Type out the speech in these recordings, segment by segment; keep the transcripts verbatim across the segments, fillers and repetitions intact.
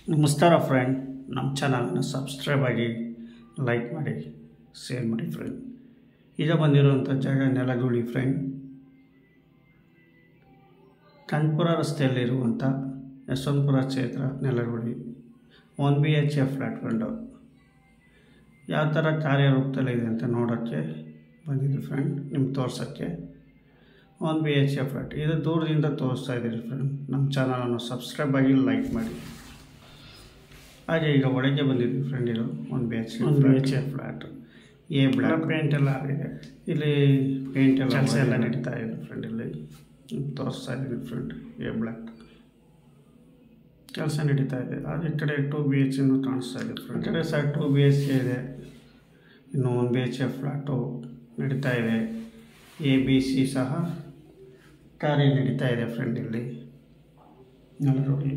ನಮಸ್ಕಾರ ಫ್ರೆಂಡ್, ನಮ್ಮ ಚಾನಲ್ನ ಸಬ್ಸ್ಕ್ರೈಬ್ ಆಗಿ, ಲೈಕ್ ಮಾಡಿ, ಶೇರ್ ಮಾಡಿ ಫ್ರೆಂಡ್. ಈಗ ಬಂದಿರುವಂಥ ಜಾಗ ನೆಲಗುಳಿ ಫ್ರೆಂಡ್. ಕಾನ್ಪುರ ರಸ್ತೆಯಲ್ಲಿರುವಂಥ ಯಶವಂತಪುರ ಕ್ಷೇತ್ರ Nelaguli one B H A flat friend. ಯಾವ ಥರ ಕಾರ್ಯರೂಪದಲ್ಲಿದೆ ಅಂತ ನೋಡೋಕ್ಕೆ ಬಂದಿದ್ವಿ ಫ್ರೆಂಡ್, ನಿಮ್ಗೆ ತೋರ್ಸೋಕ್ಕೆ. One B H A flat ಇದು ದೂರದಿಂದ ತೋರಿಸ್ತಾ ಇದ್ದೀರಿ ಫ್ರೆಂಡ್. ನಮ್ಮ ಚಾನಲನ್ನು ಸಬ್ಸ್ಕ್ರೈಬ್ ಆಗಿ, ಲೈಕ್ ಮಾಡಿ. ಹಾಗೆ ಈಗ ಒಳಗೆ ಬಂದಿದ್ವಿ ಫ್ರೆಂಡ್. ಇದು one B H one B H A flat. A block paint ಎಲ್ಲ ಆಗಿದೆ. ಇಲ್ಲಿ ಪೇಂಟ್ ಎಲ್ಲ ಕೆಲಸ ಎಲ್ಲ ನಡೀತಾ ಇದೆ ಫ್ರೆಂಡ್. ಇಲ್ಲಿ ತೋರಿಸ್ತಾ ಇದ್ದೀನಿ ಫ್ರೆಂಡ್. ಎ ಬ್ಲ್ಯಾಕ್ ಕೆಲಸ ನಡೀತಾ ಇದೆ. ಅದು ಈ ಕಡೆ ಟು ಬಿ ಎಚ್ ಇನ್ನೂ ಕಾಣಿಸ್ತಾ ಇದೆ ಫ್ರೆಂಡ್. ಈ ಕಡೆ sir two B H K ಇದೆ. ಇನ್ನು one B H A flat ನಡೀತಾ ಇದೆ. ಎ ಬಿ ಸಿ ಸಹ ಕಾರ್ಯ ನಡೀತಾ ಇದೆ ಫ್ರೆಂಡ್. ಇಲ್ಲಿ ನೆಲಗುಳಿ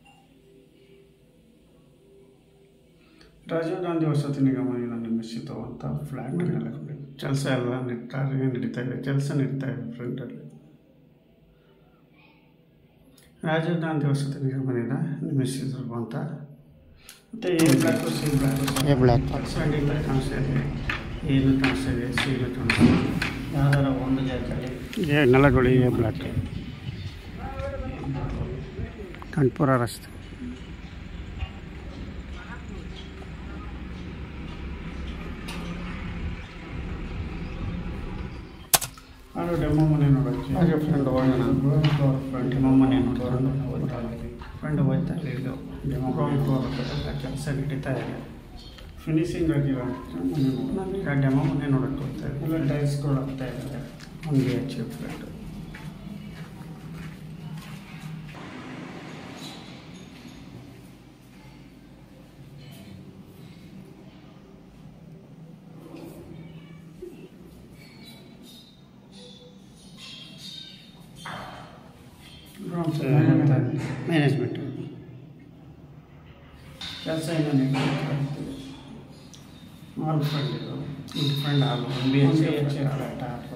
ರಾಜೀವ್ ಗಾಂಧಿ ವಸತಿ ನಿಗಮದಿಂದ ನಿರ್ಮಿಸಿರುವಂಥ ಫ್ಲ್ಯಾಟ್ ನೆಲಗುಳಿ. ಕೆಲಸ ಎಲ್ಲ ಕಾರ್ಯ ನಡೀತಾ ಇದೆ, ಕೆಲಸ ನಡೀತಾ ಇದೆ ಫ್ರೆಂಡಲ್ಲಿ. ರಾಜೀವ್ ಗಾಂಧಿ ವಸತಿ ನಿಗಮದಿಂದ ನಿರ್ಮಿಸಿರುವಂಥ ಮತ್ತು A block C block A block ಸೈಡಿಂದ ಕಾಣಿಸ್ತಾ ಇದೆ. ಏನು ಕಾಣಿಸ್ತಾ ಇದೆ, ಸೀಲು ಕಾಣಿಸ್ತಾ ಇದೆ. ಯಾವ್ದಾರ ಒಂದು ಜಾಗದಲ್ಲಿ A Nelaguli A block Kanpura ರಸ್ತೆ. ಅದು ಡೆಮೋ ಮನೆ ನೋಡೋಕ್ಕೆ ಹಾಗೆ ಫ್ರೆಂಡ್ ಹೋಗೋಣ. ಫ್ರೆಂಡ್ ಡೆಮೋ ಮನೆ ನೋಡ್ಕೊಂಡು ಹೋಗ್ತಾ ಫ್ರೆಂಡ್ ಹೋಗ್ತಾ ಇಲ್ಲ. ಇದು ಡೆಮೋ ಗ್ರೌಂಡ್ ಫ್ಲೋರ್ ಎಲ್ಲ ಕೆಲಸ ನಡೀತಾ ಇದೆ. ಫಿನಿಶಿಂಗ್ ಆಗಿರೋ ಮನೆ ನೋಡಿ. ನಾನೀಗ ಡೆಮೋ ಮನೆ ನೋಡೋಕ್ಕೆ ಹೋಗ್ತಾ ಇದ್ದೆ. ಎಲ್ಲ ಟೈಲ್ಸ್ಗಳು ಹಾಕ್ತಾ ಇದ್ದಾರೆ. One B H friend. Management ಕೆಲಸ ಇನ್ನೂ ನಡೀತಿದೆ. ಮಾಲ್ ಫ್ರೆಂಡ್ ಇದು ಇದು friend hall one B H H flat hall.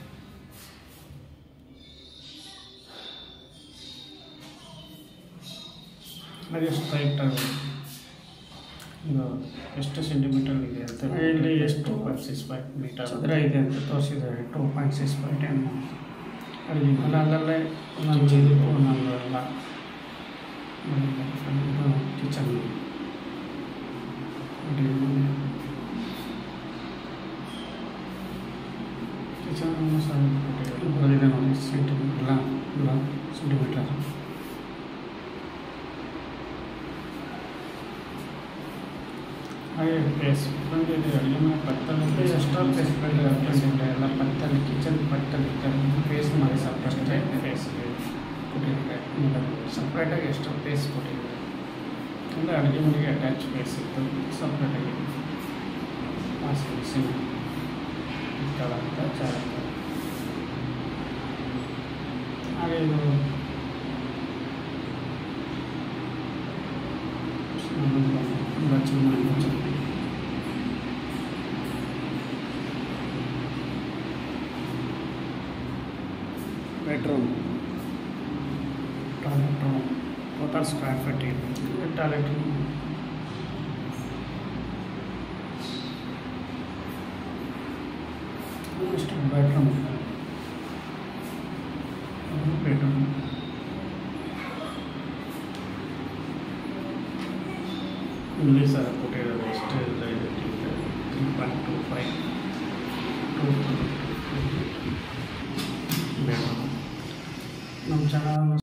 ಹಾಗೆ ಎಷ್ಟು ಹೈಟ್ ಆಗುತ್ತೆ, ಇದು ಎಷ್ಟು ಸೆಂಟಿಮೀಟರ್ ಇದೆ ಅಂತ ಇಲ್ಲಿ ಎಷ್ಟು ಪಾಯಿಂಟ್ ಸಿಕ್ಸ್ ಫೈವ್ ಮೀಟರ್ ಚದರ ಇದೆ ಅಂತ ತೋರಿಸಿದ್ದಾರೆ. Two point six five ten ಅಡುಗೆ ಮನೆ ಅಲ್ಲಲ್ಲೇ ಒಂದೊಂದು ಇದು ಒಂದೊಂದು ಎಲ್ಲ ಕಿಚನ್ ಅಡುಗೆ ಮನೆ ಕಿಚನ್ ಸಹ ಬರೋದಿದೆ ನೋಡಿ. ಸೆಂಟಿಮೀಟರ್ ಎಲ್ಲ ಇಲ್ಲ ಸೆಂಟಿಮೀಟರ್. ಹಾಗೆ ಪ್ಲೇಸ್ ಫ್ರೆಂಡ್ ಇದೆ. ಅಡುಗೆ ಮನೆ ಪಕ್ಕದಲ್ಲಿ ಎಷ್ಟೋ ಪ್ಲೇಸ್ ಫ್ರೆಂಡ್ ಎಲ್ಲ ಪಕ್ಕದಲ್ಲಿ ಕಿಚನ್ ಪಕ್ಕದಲ್ಲಿ ಫೇಸ್ ಮಾಡಿ ಸಪ್ರೇಟ್ ಫೇಸ್ ಕೊಟ್ಟಿದ್ದಾರೆ. ಸಪ್ರೇಟಾಗಿ ಎಷ್ಟೋ ಪ್ಲೇಸ್ ಕೊಟ್ಟಿದ್ದಾರೆ. ಅಂದರೆ ಅಡುಗೆ ಮನೆಗೆ ಅಟ್ಯಾಚ್ ಪ್ಲೇಸ್ ಇತ್ತು ಸಪ್ರೇಟಾಗಿ. ವಾಶ್ ಬೇಸಿನ್ ಇಟ್ಕೊಳ್ಳೋಂಥ ಜಾಗ. ಹಾಗೆ ಇದು ತುಂಬ ಚೆನ್ನಾಗಿ bedroom, toilet room, total square feet ಇದೆ. ಟಾಯ್ಲೆಟ್ ರೂಮ್ ಇಷ್ಟು ಬೆಡ್ರೂಮ್ ಬೆಡ್ರೂಮ್ ಇಲ್ಲಿ ಸಹ ಕೊಟ್ಟಿರೋದು. ಎಷ್ಟು ಇದೆ three point two five two bedroom. ನಮ್ಮ ಚಾನಲ್